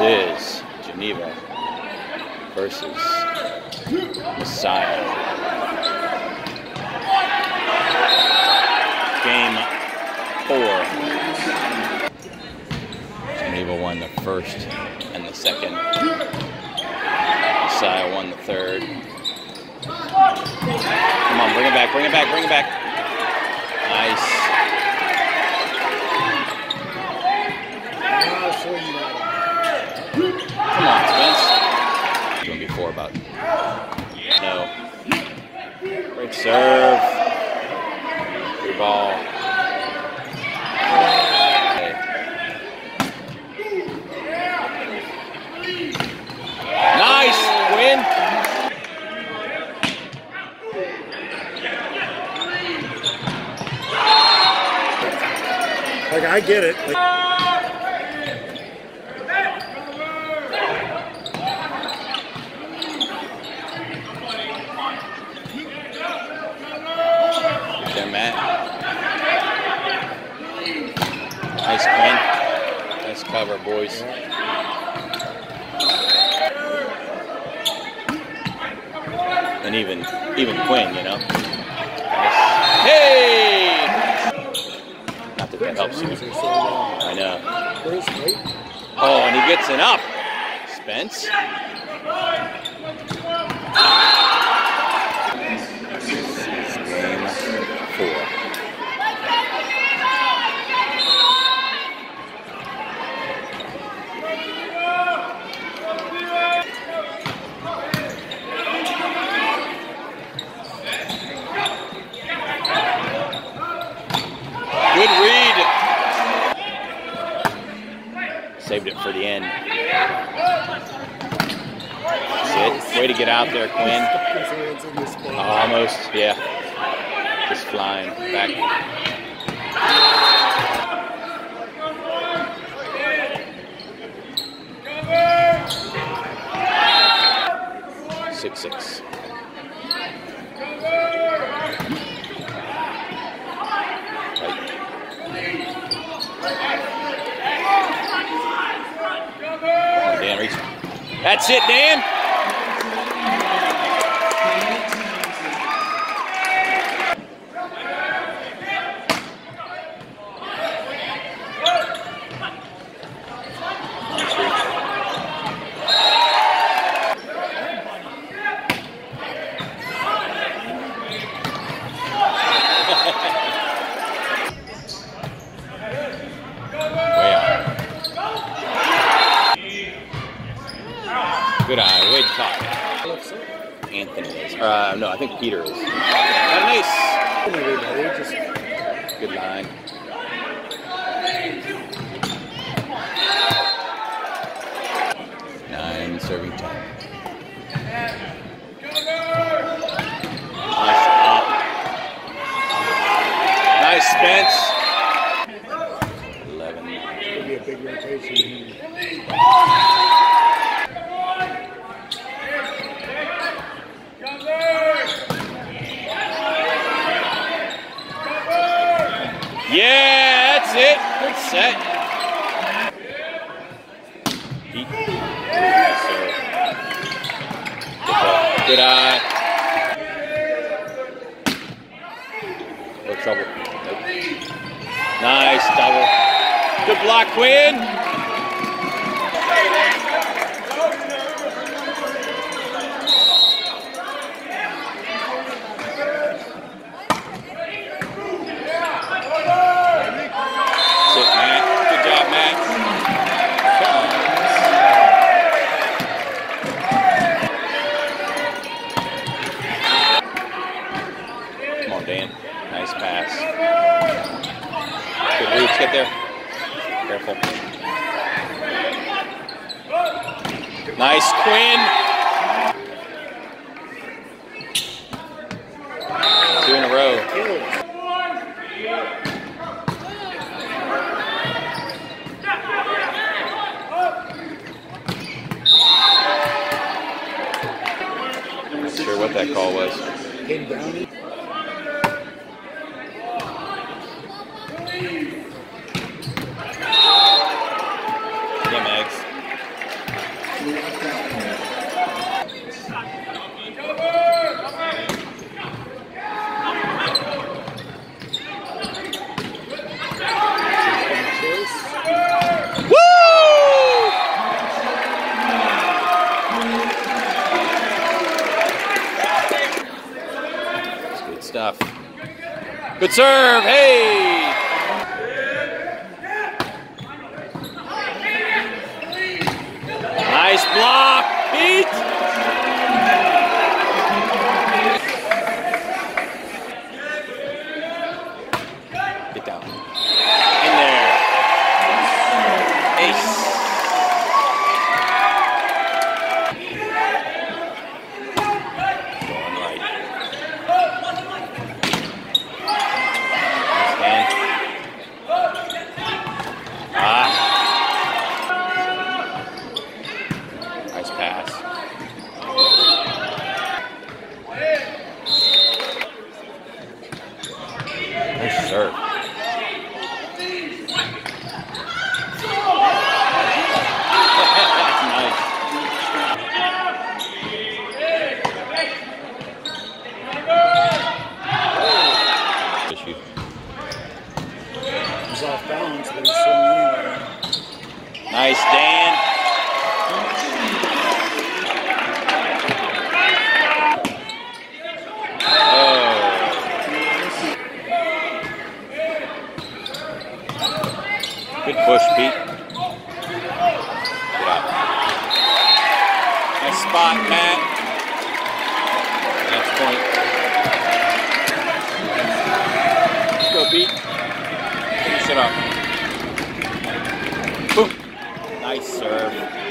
is Geneva versus Messiah. Game 4. Geneva won the first and the second. Messiah won the third. Come on, bring it back, bring it back, bring it back. Nice. Come on, Spence. Doing before about. No. Great serve. Free ball. Nice win. Like, I get it. Like, there, Matt. Nice, Quinn. Nice cover, boys. And even Quinn, you know. Nice. Hey! Not that that helps you. I know. Oh, and he gets it up. Spence. Game 4. Good read. Saved it for the end. That's it. Way to get out there, Quinn. Almost, yeah. Just flying back. Six. Dan, reach. That's it, Dan. Good eye, way to top. Anthony is. No, I think Peter is. Nice. Good line. Nine serving time. Nice up. Nice, Spence. 11. Could be a big rotation. Yeah, that's it. Good set. Good eye. No trouble. Nope. Nice double. Good block, Quinn. Dan, nice pass. Good reach, get there. Careful. Nice, Quinn. 2 in a row. Not sure what that call was. Yeah, Mags. Good serve. Hey. Nice block, Pete. Get down. In there. Ace. Going right. Nice hand. Nice pass. Nice serve. That's nice. Issue. He's off balance, but he's swinging anyway. Nice, Dan. Good push, Pete. Get out. Nice spot, Matt. Next point. Let's go, Pete. Finish it up. Boom. Nice serve.